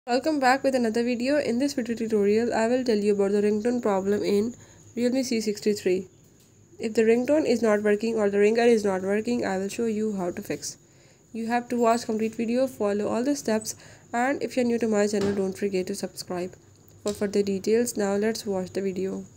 Welcome back with another video. In this video tutorial, I will tell you about the ringtone problem in Realme C63. If the ringtone is not working or the ringer is not working, I will show you how to fix. You have to watch complete video, follow all the steps, and if you're new to my channel, don't forget to subscribe. For further details, now let's watch the video.